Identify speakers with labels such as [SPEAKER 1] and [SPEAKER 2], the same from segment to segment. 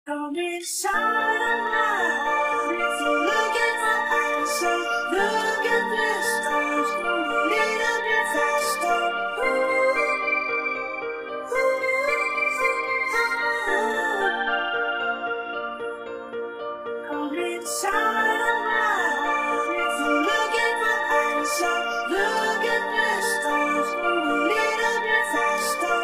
[SPEAKER 1] Come inside of my heart. If you look at my eyes, say, look at the stars. A little bit faster. Come inside of my heart. If you look at my eyes, say, look at the stars. A little bit faster.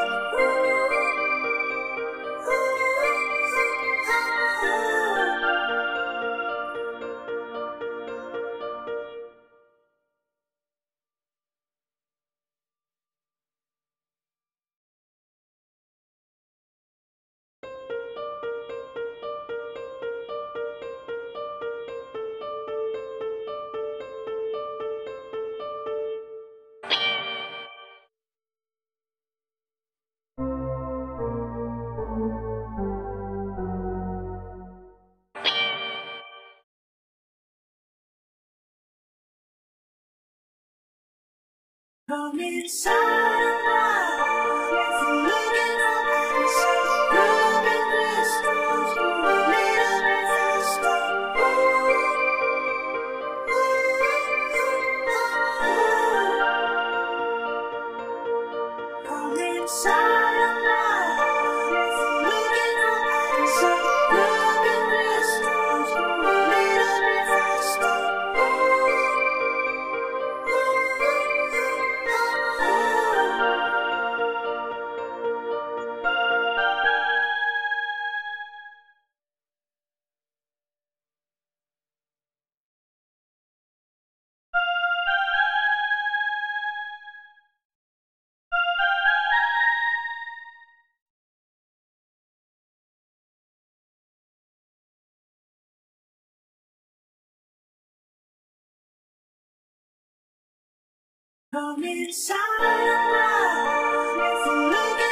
[SPEAKER 1] Come inside of my heart. If you look at my eyes, say, look at the stars. A little bit faster. Come inside of my heart. If you look at my eyes, say, look at the stars. A little bit faster. Come inside of my heart. If you look